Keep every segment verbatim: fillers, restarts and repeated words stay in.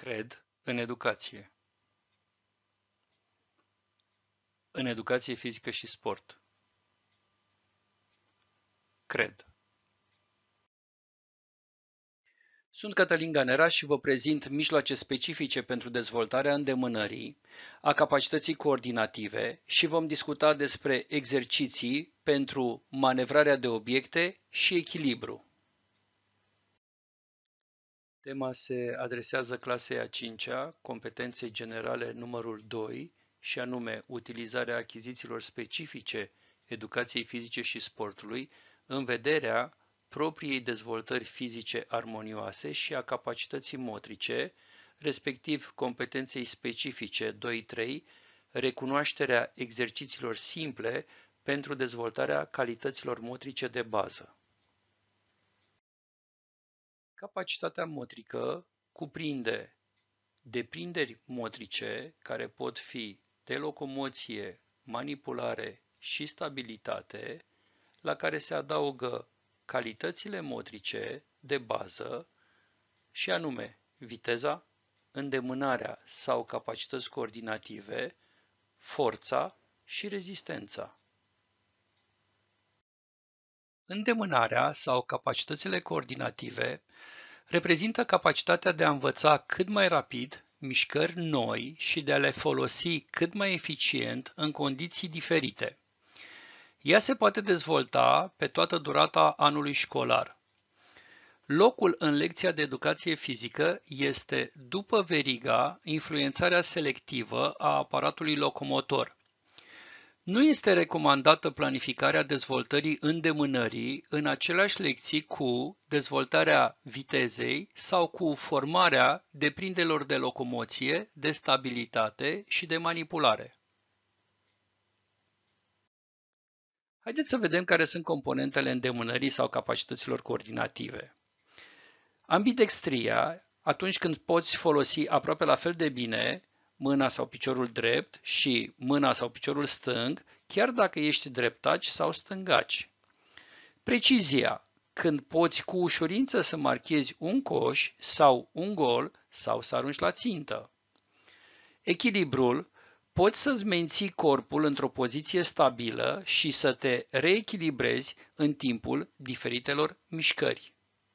Cred în educație. În educație fizică și sport. Cred. Sunt Cătălin Ganera și vă prezint mijloace specifice pentru dezvoltarea îndemânării, a capacității coordinative și vom discuta despre exerciții pentru manevrarea de obiecte și echilibru. Tema se adresează clasei a cincea, competenței generale numărul doi, și anume utilizarea achizițiilor specifice educației fizice și sportului în vederea propriei dezvoltări fizice armonioase și a capacității motrice, respectiv competenței specifice doi trei, recunoașterea exercițiilor simple pentru dezvoltarea calităților motrice de bază. Capacitatea motrică cuprinde deprinderi motrice care pot fi de locomoție, manipulare și stabilitate, la care se adaugă calitățile motrice de bază și anume viteza, îndemânarea sau capacități coordinative, forța și rezistența. Îndemânarea sau capacitățile coordinative reprezintă capacitatea de a învăța cât mai rapid mișcări noi și de a le folosi cât mai eficient în condiții diferite. Ea se poate dezvolta pe toată durata anului școlar. Locul în lecția de educație fizică este după veriga influențarea selectivă a aparatului locomotor. Nu este recomandată planificarea dezvoltării îndemânării în aceleași lecții cu dezvoltarea vitezei sau cu formarea deprinderilor de locomoție, de stabilitate și de manipulare. Haideți să vedem care sunt componentele îndemânării sau capacităților coordinative. Ambidextria, atunci când poți folosi aproape la fel de bine mâna sau piciorul drept și mâna sau piciorul stâng, chiar dacă ești dreptaci sau stângaci. Precizia, când poți cu ușurință să marchezi un coș sau un gol sau să arunci la țintă. Echilibrul, poți să-ți menții corpul într-o poziție stabilă și să te reechilibrezi în timpul diferitelor mișcări.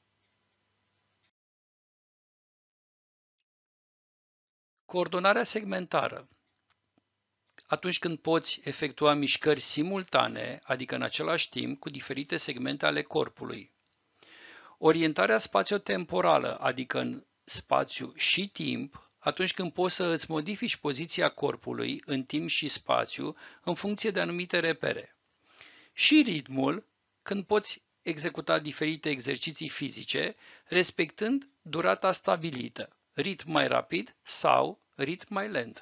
Coordonarea segmentară. Atunci când poți efectua mișcări simultane, adică în același timp, cu diferite segmente ale corpului. Orientarea spațiotemporală, adică în spațiu și timp, atunci când poți să îți modifici poziția corpului în timp și spațiu în funcție de anumite repere. Și ritmul, când poți executa diferite exerciții fizice, respectând durata stabilită, ritm mai rapid sau ritm mai lent.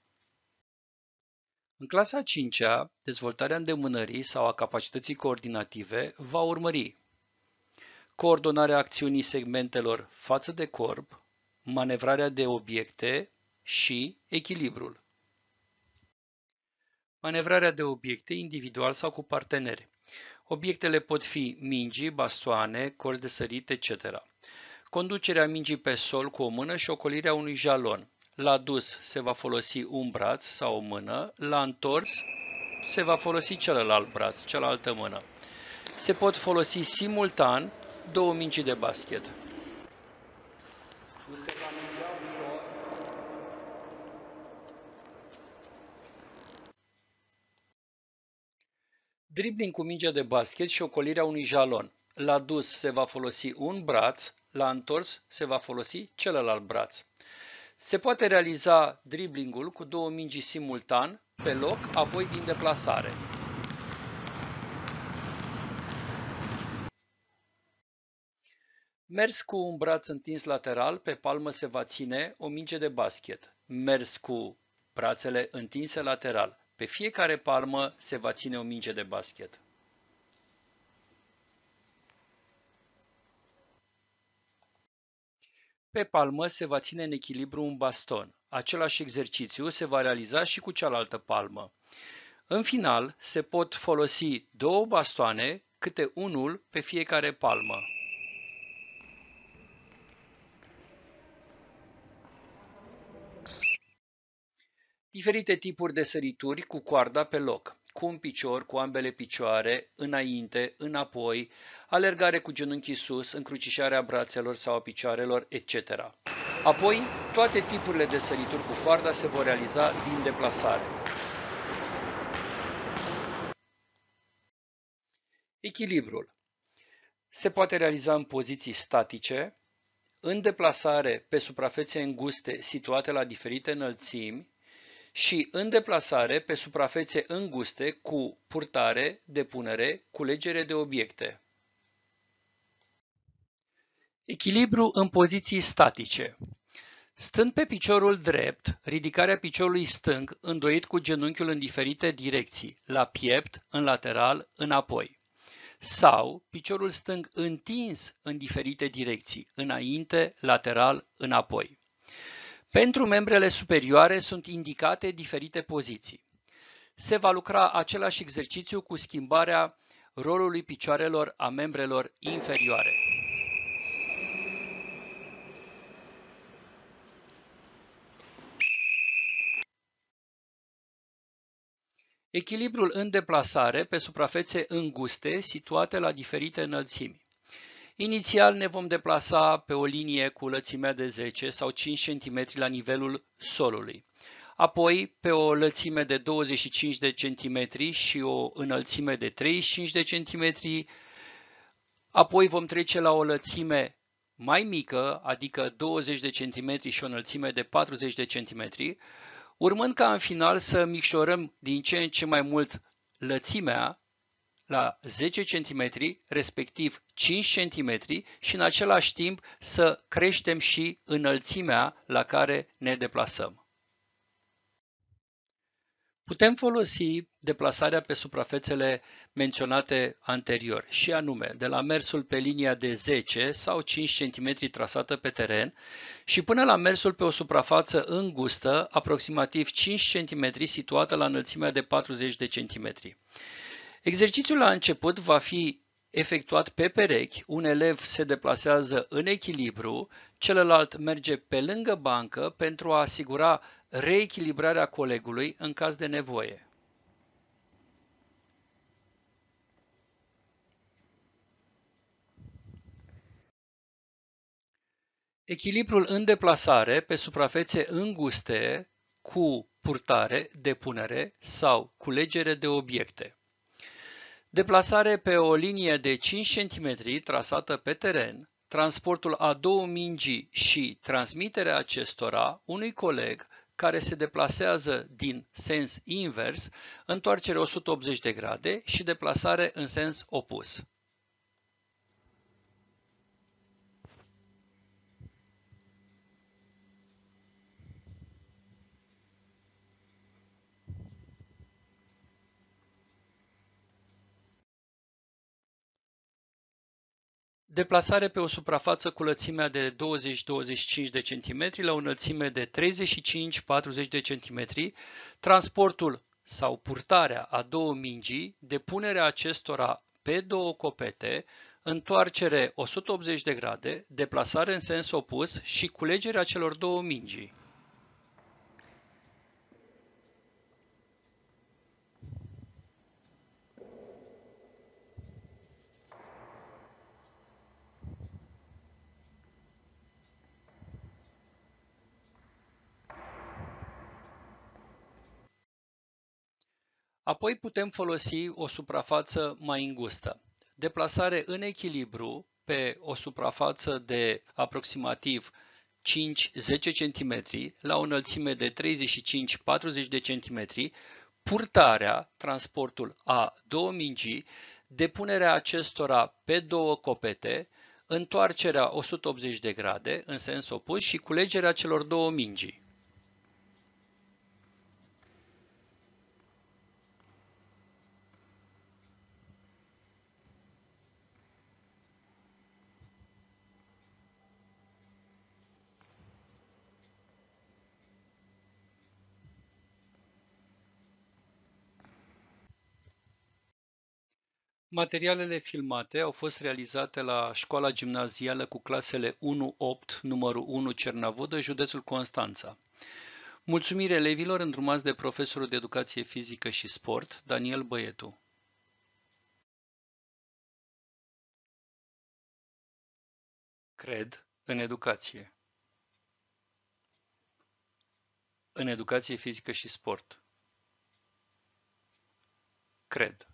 În clasa a cincea, dezvoltarea îndemânării sau a capacității coordinative va urmări coordonarea acțiunii segmentelor față de corp, manevrarea de obiecte și echilibrul. Manevrarea de obiecte individual sau cu parteneri. Obiectele pot fi mingi, bastoane, corzi de sărit, et cetera. Conducerea mingii pe sol cu o mână și ocolirea unui jalon. La dus se va folosi un braț sau o mână, la întors se va folosi celălalt braț, cealaltă mână. Se pot folosi simultan două mingi de basket. Dribbling cu mingea de basket și ocolirea unui jalon. La dus se va folosi un braț, la întors se va folosi celălalt braț. Se poate realiza driblingul cu două mingi simultan, pe loc, apoi din deplasare. Mers cu un braț întins lateral, pe palmă se va ține o minge de basket. Mers cu brațele întinse lateral. Pe fiecare palmă se va ține o minge de basket. Pe palmă se va ține în echilibru un baston. Același exercițiu se va realiza și cu cealaltă palmă. În final, se pot folosi două bastoane, câte unul pe fiecare palmă. Diferite tipuri de sărituri cu coarda pe loc, cu un picior, cu ambele picioare, înainte, înapoi, alergare cu genunchii sus, încrucișarea brațelor sau a picioarelor, et cetera. Apoi, toate tipurile de sărituri cu coarda se vor realiza din deplasare. Echilibrul se poate realiza în poziții statice, în deplasare pe suprafețe înguste situate la diferite înălțimi și în deplasare pe suprafețe înguste cu purtare, depunere, culegere de obiecte. Echilibru în poziții statice. Stând pe piciorul drept, ridicarea piciorului stâng îndoit cu genunchiul în diferite direcții, la piept, în lateral, înapoi. Sau piciorul stâng întins în diferite direcții, înainte, lateral, înapoi. Pentru membrele superioare sunt indicate diferite poziții. Se va lucra același exercițiu cu schimbarea rolului picioarelor a membrelor inferioare. Echilibrul în deplasare pe suprafețe înguste situate la diferite înălțimi. Inițial ne vom deplasa pe o linie cu lățimea de zece sau cinci centimetri la nivelul solului. Apoi pe o lățime de douăzeci și cinci de centimetri și o înălțime de treizeci și cinci de centimetri. Apoi vom trece la o lățime mai mică, adică douăzeci de centimetri și o înălțime de patruzeci de centimetri, urmând ca în final să micșorăm din ce în ce mai mult lățimea la zece centimetri, respectiv cinci centimetri și în același timp să creștem și înălțimea la care ne deplasăm. Putem folosi deplasarea pe suprafețele menționate anterior, și anume de la mersul pe linia de zece sau cinci centimetri trasată pe teren și până la mersul pe o suprafață îngustă, aproximativ cinci centimetri, situată la înălțimea de patruzeci de centimetri. Exercițiul la început va fi efectuat pe perechi, un elev se deplasează în echilibru, celălalt merge pe lângă bancă pentru a asigura reechilibrarea colegului în caz de nevoie. Echilibrul în deplasare pe suprafețe înguste cu purtare, depunere sau culegere de obiecte. Deplasare pe o linie de cinci centimetri trasată pe teren, transportul a două mingi și transmiterea acestora unui coleg care se deplasează din sens invers, întoarcere o sută optzeci de grade și deplasare în sens opus. Deplasare pe o suprafață cu lățimea de douăzeci douăzeci și cinci de centimetri la o înălțime de treizeci și cinci patruzeci de centimetri, transportul sau purtarea a două mingi, depunerea acestora pe două copete, întoarcere o sută optzeci de grade, deplasare în sens opus și culegerea celor două mingi. Apoi putem folosi o suprafață mai îngustă. Deplasare în echilibru pe o suprafață de aproximativ cinci zece centimetri la o înălțime de treizeci și cinci patruzeci de centimetri, purtarea, transportul a două mingi, depunerea acestora pe două copete, întoarcerea o sută optzeci de grade în sens opus și culegerea celor două mingi. Materialele filmate au fost realizate la școala gimnazială cu clasele unu opt, numărul unu Cernavodă, județul Constanța. Mulțumiri elevilor îndrumați de profesorul de educație fizică și sport, Daniel Băietu. Cred în educație. În educație fizică și sport. Cred.